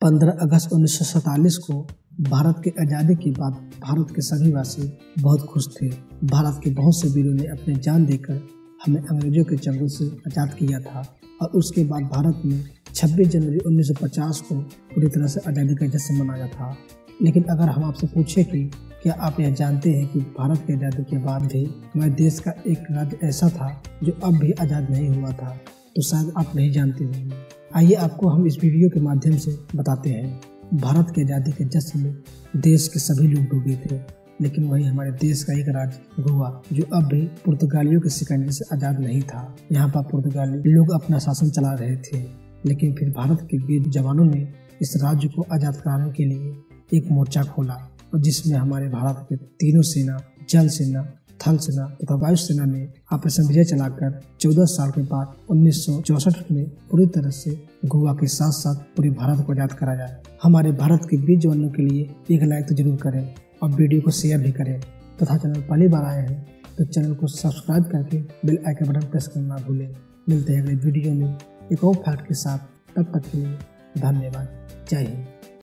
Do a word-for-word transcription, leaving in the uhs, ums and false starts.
पंद्रह अगस्त उन्नीस सौ सैंतालीस को भारत की आज़ादी के बाद भारत के सभी वासी बहुत खुश थे। भारत के बहुत से वीरों ने अपनी जान देकर हमें अंग्रेजों के चंगुल से आज़ाद किया था और उसके बाद भारत में छब्बीस जनवरी उन्नीस सौ पचास को पूरी तरह से आज़ादी का जश्न मनाया था। लेकिन अगर हम आपसे पूछे कि क्या आप यह जानते हैं कि भारत की आज़ादी के बाद भी हमारे देश का एक राज्य ऐसा था जो अब भी आज़ाद नहीं हुआ था, तो शायद आप नहीं जानते होंगे। आइए आपको हम इस वीडियो के माध्यम से बताते हैं। भारत की आज़ादी के जश्न में देश के सभी लोग डूबे थे, लेकिन वही हमारे देश का एक राज्य गोवा, जो अब भी पुर्तगालियों के शिकंजे से आज़ाद नहीं था। यहाँ पर पुर्तगाली लोग अपना शासन चला रहे थे, लेकिन फिर भारत के वीर जवानों ने इस राज्य को आज़ाद कराने के लिए एक मोर्चा खोला, और जिसमें हमारे भारत के तीनों सेना, जल सेना, थल सेना तथा वायु सेना ने ऑपरेशन विजय चलाकर चौदह साल के बाद उन्नीस सौ चौसठ में पूरी तरह से गोवा के साथ साथ पूरे भारत को आज़ाद कराया। हमारे भारत के वीर जवानों के लिए एक लाइक तो जरूर करें और वीडियो को शेयर भी करें, तथा चैनल पहली बार आए हैं तो चैनल को सब्सक्राइब करके बेल आइकन बटन प्रेस करना ना भूलें। मिलते हैं अगले वीडियो में एक और फैक्ट के साथ। तब तक के लिए धन्यवाद। जय हिंद।